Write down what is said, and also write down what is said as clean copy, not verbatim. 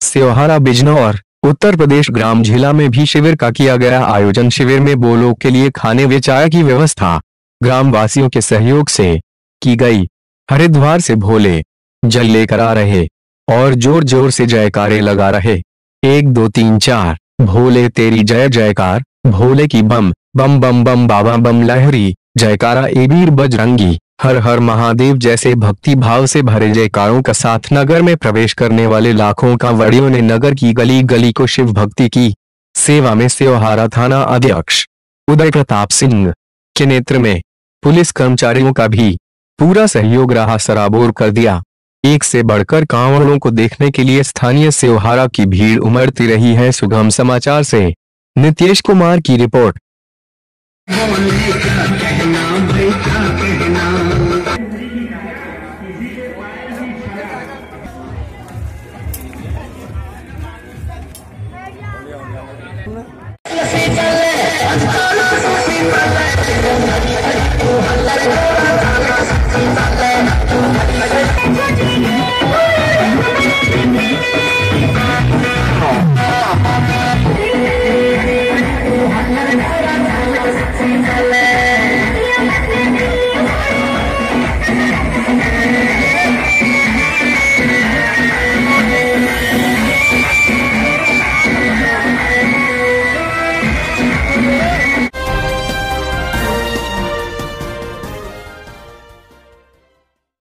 सेवहारा बिजनौर उत्तर प्रदेश ग्राम झिला में भी शिविर का किया गया आयोजन। शिविर में बोलों के लिए खाने व चाय की व्यवस्था ग्राम वासियों के सहयोग से की गई। हरिद्वार से भोले जल लेकर आ रहे और जोर जोर से जयकारे लगा रहे। 1 2 3 4 भोले तेरी जय जयकार, भोले की बम बम बम बम बाबा बम लहरी, जयकारा ए वीर बजरंगी, हर हर महादेव जैसे भक्ति भाव से भरे जयकारों का साथ नगर में प्रवेश करने वाले लाखों कांवड़ियों ने नगर की गली गली को शिव भक्ति की सेवा में सेवहारा थाना अध्यक्ष उदय प्रताप सिंह के नेतृत्व में पुलिस कर्मचारियों का भी पूरा सहयोग रहा, सराबोर कर दिया। एक से बढ़कर कांवड़ों को देखने के लिए स्थानीय सेवहारा की भीड़ उमड़ती रही है। सुगम समाचार से नितेश कुमार की रिपोर्ट।